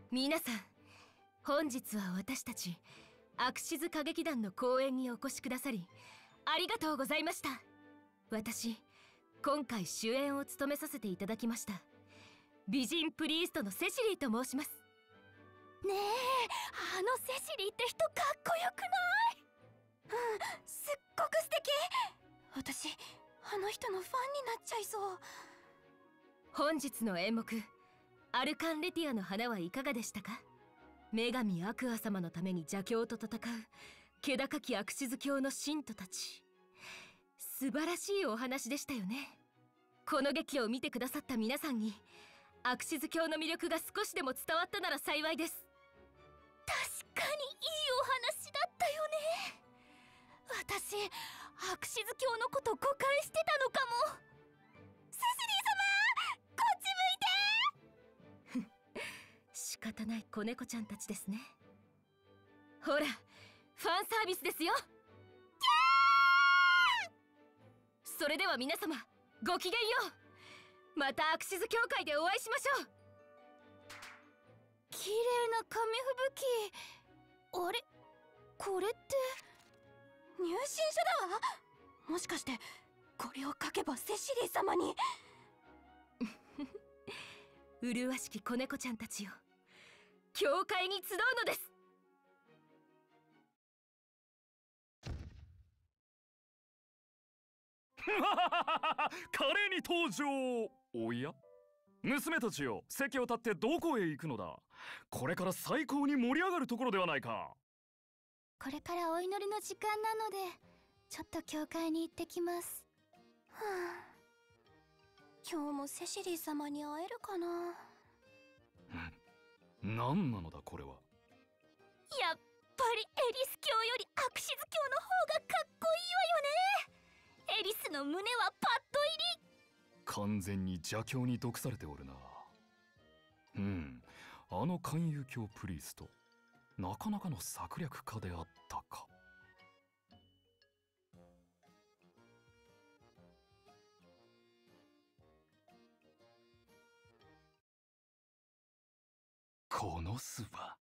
皆さん、本日は私たちアクシズ歌劇団の公演にお越しくださりありがとうございました。私、今回主演を務めさせていただきました美人プリーストのセシリーと申します。 ねえ、あのセシリーって人かっこよくない？すっごく素敵。私あの人のファンになっちゃいそう。 本日の演目アルカンレティアの花はいかがでしたか？女神アクア様のために邪教と戦う気高きアクシズ教の信徒たち、素晴らしいお話でしたよね。この劇を見てくださった皆さんにアクシズ教の魅力が少しでも伝わったなら幸いです。 確かにいいお話だったよね。私アクシズ教のこと誤解してたのかも。セシリー様、こっち向いて。 仕方ない子猫ちゃんたちですね。ほら、ファンサービスですよ。それでは皆様ごきげんよう。またアクシズ協会でお会いしましょう。 綺麗な紙吹雪。あれ、これって入信書だ。もしかしてこれを書けばセシリー様に。 麗しき子猫ちゃんたちよ、教会に集うのです。 華麗に登場。おや、娘たちよ、席を立ってどこへ行くのだ。これから最高に盛り上がるところではないか。 これからお祈りの時間なのでちょっと教会に行ってきます。今日もセシリー様に会えるかな。 何なのだこれは。 やっぱりエリス教よりアクシズ教の方がかっこいいわよね。エリスの胸はパッド入り。 完全に邪教に毒されておるな。あの勧誘教プリースト、なかなかの策略家であったか。この巣は